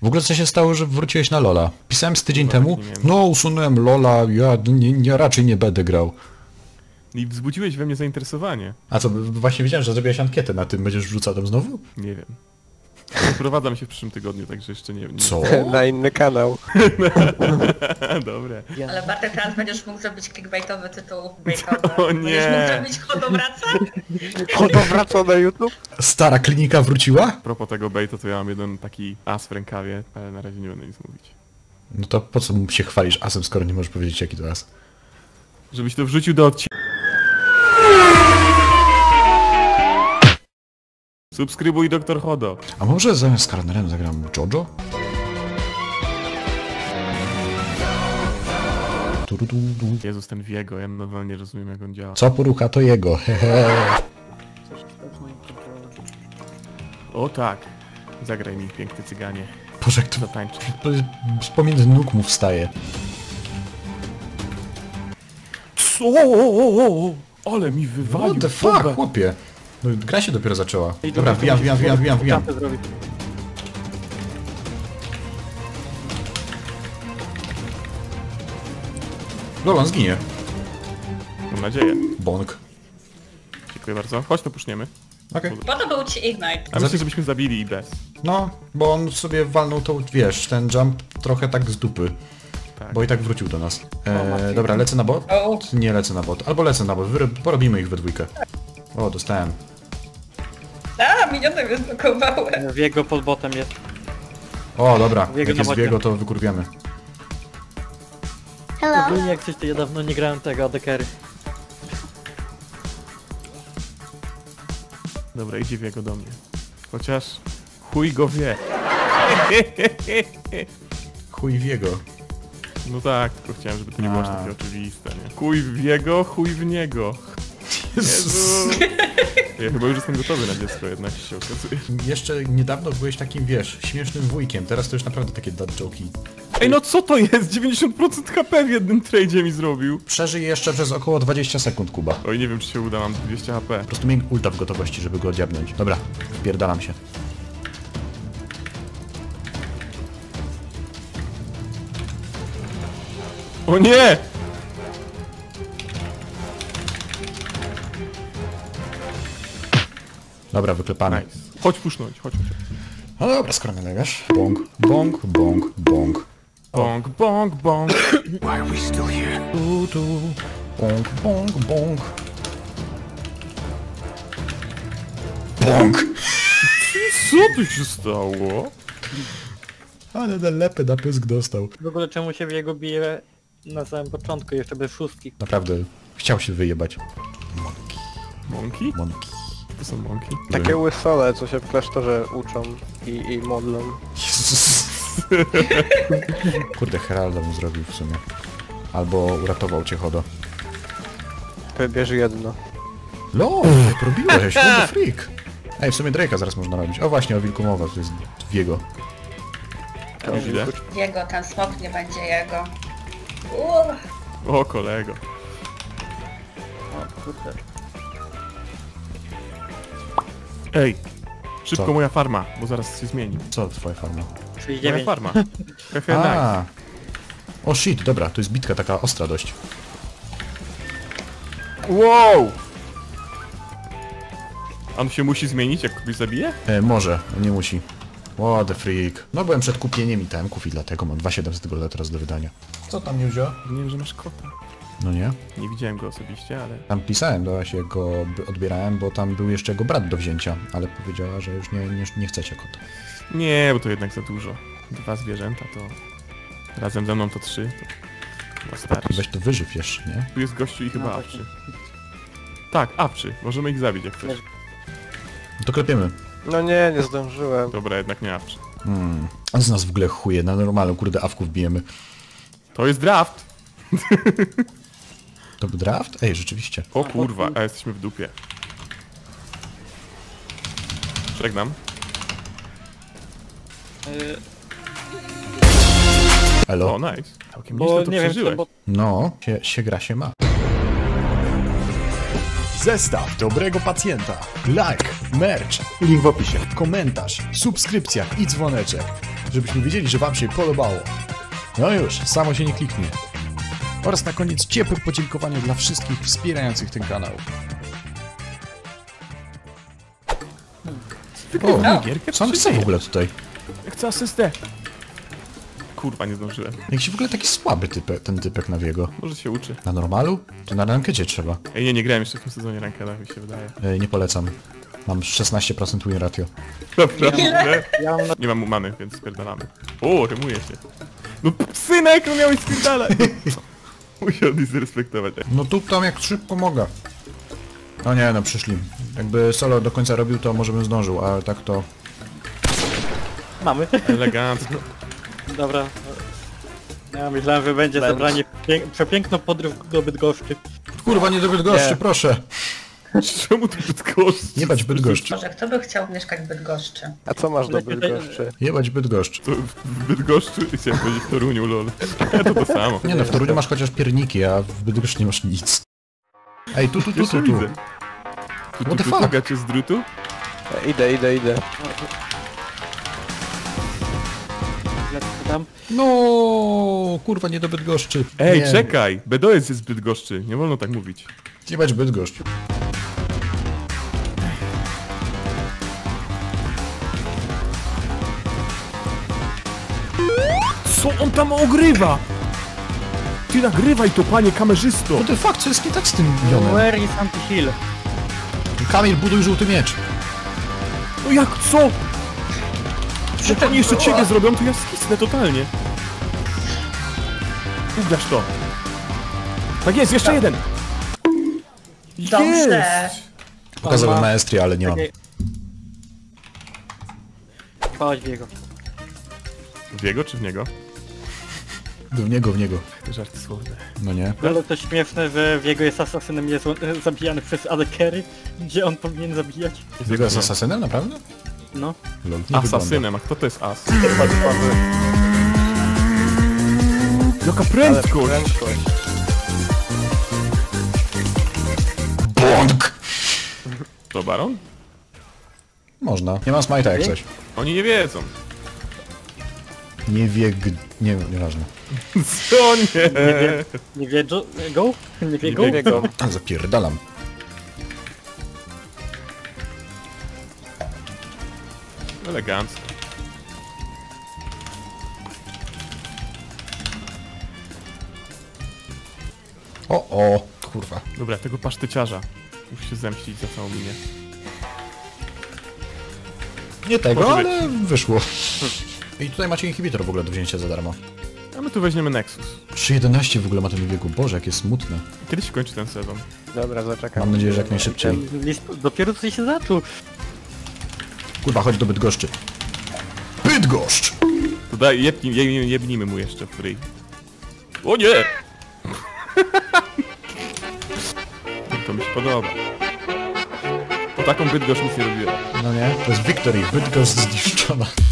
W ogóle co się stało, że wróciłeś na Lola? Pisałem z tydzień temu, nie wiem. no usunąłem Lola, ja raczej nie będę grał. I wzbudziłeś we mnie zainteresowanie. A co, właśnie wiedziałem, że zrobiłeś ankietę na tym, będziesz wrzucał tam znowu? Nie wiem. Przeprowadzam się w przyszłym tygodniu, także jeszcze nie wiem. Co? Na inny kanał. Dobre. Ale Bartek, teraz będziesz mógł zrobić clickbaitowy tytuł breakowy. O nie. Będziesz mógł zrobić hodowraca? Chodo wraca na YouTube? Stara klinika wróciła? A propos tego baita, to ja mam jeden taki as w rękawie, ale na razie nie będę nic mówić. No to po co się chwalisz asem, skoro nie możesz powiedzieć jaki to as? Żebyś to wrzucił do odcinka. Subskrybuj Dr. Hodo. A może zamiast Skarnerem zagram Jojo? Jezus, ten Viego, ja nadal nie rozumiem jak on działa. Co porucha to jego, hehe. O tak. Zagraj mi, piękny cyganie. Boże, jak to Zatańczy. pomiędzy nóg mu wstaje. Co? Ale mi wywalił. What the fuck, bombę. chłopie? No, gra się dopiero zaczęła. Dobra, wbijam. Lolon zginie. Mam nadzieję. Bonk. Dziękuję bardzo. Chodź to puszniemy. Okej. Po to był ci Ignite. A myślę, żebyśmy zabili i bez. No, bo on sobie walnął to, wiesz, ten jump trochę tak z dupy. Tak. Bo i tak wrócił do nas. Dobra, lecę na bot? O. Nie lecę na bot. Albo lecę na bot, porobimy ich we dwójkę. O, dostałem. A, miniony mnie zblokowały. Wiego pod botem jest. O, dobra, Wiego jak na jest bocie. Wiego, to wykurwiamy. Ogólnie jak coś to ja dawno nie grałem tego AD-carry. Dobra, idzie Viego do mnie. Chociaż chuj go wie. Chuj Wiego. No tak, tylko chciałem, żeby to nie było aż takie oczywiste, nie? Chuj w Viego, chuj w niego. Jezu. Ja chyba już jestem gotowy na dziecko, jednak się okazuje. Jeszcze niedawno byłeś takim, wiesz, śmiesznym wujkiem. Teraz to już naprawdę takie dad joke'i. Ej, no co to jest? 90% HP w jednym tradzie mi zrobił. Przeżyj jeszcze przez około 20 sekund, Kuba. Po Oj, nie wiem, czy się uda, mam 200 HP. prostu miej ulta w gotowości, żeby go odziabnąć. Dobra, wpierdalam się. O nie! Dobra, wyklepany. Nice. Chodź pusznąć, chodź. No dobra, skoro nie legasz. Bong, bong, bong, bong. Bong, bong, bong. Tu. Bong, bong, bong. Bong! Co tu się stało? Ale na lepę na pysk dostał. W ogóle czemu się Wiego bije na samym początku, jeszcze bez szóstki? Naprawdę, chciał się wyjebać. Monkey? Monkey. To są monkey? Takie łysole, co się w klasztorze uczą i modlą. Jezus. Kurde, Heralda mu zrobił w sumie. Albo uratował cię Hodo. Wybierz jedno. LOL, robiłeś, what the freak. Ej, w sumie Drake'a zaraz można robić. O właśnie, o wilku mowa, to jest Viego. Już idę. Jego, ten smok nie będzie jego. Uuu. O, kolego. O kurde. Ej, szybko Co? moja farma, bo zaraz się zmieni. Co twoja farma? Moja 39. farma. Hehe, nice. A. O shit, dobra, to jest bitka taka ostra dość. Wow! On się musi zmienić, jak kogoś zabije? Może, nie musi. What the freak. No byłem przed kupieniem itemków i dlatego mam 2700 golda teraz do wydania. Co tam, Józio? Nie wiem, że masz kota. No nie? Nie widziałem go osobiście, ale... Tam pisałem do Asi, jak go odbierałem, bo tam był jeszcze jego brat do wzięcia, ale powiedziała, że już nie chcecie kota. Nie, bo to jednak za dużo. 2 zwierzęta to... Razem ze mną to 3, to... Chyba starczy. Weź to wyżyw jeszcze, nie? Tu jest gościu i chyba No, awczy. Tak, awczy. Możemy ich zabić, jak chcesz. No to klepiemy. No nie zdążyłem. Dobra, jednak nie awczy. On z nas w ogóle chuje, na normalną kurde awków bijemy. To jest draft! To był draft? Ej, rzeczywiście. O kurwa, a jesteśmy w dupie. Żegnam. Elo? O, nice. Całkiem Bo nieźle to nie wiem, przeżyłeś. bo No, się gra się ma. Zestaw dobrego pacjenta. Like, merch, link w opisie, komentarz, subskrypcja i dzwoneczek, żebyśmy wiedzieli, że wam się podobało. No już, samo się nie kliknie. Oraz na koniec ciepłe podziękowanie dla wszystkich wspierających ten kanał. O, co on chce w ogóle tutaj? Ja chcę asystę. Kurwa, nie zdążyłem. Jakiś w ogóle taki słaby ten typek na Wiego. Może się uczy. Na normalu? To na rankecie trzeba. Ej, nie grałem jeszcze w tym sezonie rankeda, mi się wydaje. Nie polecam. Mam 16% win ratio. Naprawdę? Ja mam na... Nie mam many, więc spierdalamy. O, rymuje się. No synek, no miałeś spierdalać! Musiał mi zrespektować. No tu tam jak szybko mogę. No nie, no przyszli. Jakby solo do końca robił, to może bym zdążył, ale tak to... Mamy. Elegancko. Dobra. Ja myślałem, że będzie zabranie przepiękną podróż do Bydgoszczy. Kurwa, nie do Bydgoszczy, Nie. proszę. Czemu tu Bydgoszcz? Nie bać Bydgoszczy. Może kto by chciał mieszkać w Bydgoszczy? A co masz do Lepiej tutaj- Bydgoszczy? Jebać Bydgoszcz. To w Bydgoszczy? Chciałem powiedzieć w Toruniu, lol. To samo. Nie no, w Toruniu masz chociaż pierniki, a w Bydgoszczy nie masz nic. Ej, tu. Jeszcze widzę. What the fuck? Gacie z drutu? Idę. Lecę tam. No, kurwa, nie do Bydgoszczy. Ej, Nie, czekaj! BDS jest z Bydgoszczy, nie wolno tak mówić. Jebać Bydgoszcz. Co on tam ogrywa? Ty nagrywaj to, panie kamerzysto! What the fuck, co jest nie tak z tym milionem? Where is anti-heal? Kamil, buduj żółty miecz. No jak co? Jak oni jeszcze ciebie zrobią, to ja skisnę totalnie. Ugrasz to. Tak jest, jeszcze jeden! Dobrze. Pokazałem ma- maestria, ale nie mam. Czekaj. Chodź w jego. W jego czy w niego? W niego. Te żarty słowne. No nie. Ale to śmieszne, że w jego jest asasynem jest zabijany przez Adekery, gdzie on powinien zabijać. Wiego jest asasynem, naprawdę? No. Lol, nie wygląda. Asasynem, a kto to jest as? Jaka Ale prędkość! prędkość. Błąd! To baron? Można. Nie ma smajta jak coś. Oni nie wiedzą. Nie wie... Nie, nieważne. Co nie? Nie wie go? Nie wie go? Nie wie go. Tak, zapierdalam. Elegancko. O, kurwa. Dobra, tego pasztyciarza. Musi się zemścić za całą linię. Nie tego, Może być. ale wyszło. I tutaj macie inhibitor w ogóle do wzięcia za darmo. A my tu weźmiemy Nexus. 3.11 w ogóle ma ten wieku. Boże, jakie smutne. Kiedy się kończy ten sezon? Dobra, zaczekam. Mam nadzieję, że jak najszybciej. Ten list dopiero co się zaczął. Kurwa, chodź do Bydgoszczy. Bydgoszcz! To daj, jebnijmy mu jeszcze w ryj. O nie! To mi się podoba. Po taką Bydgoszcz nic nie robiłem. No nie? To jest Victory. Bydgoszcz zniszczona.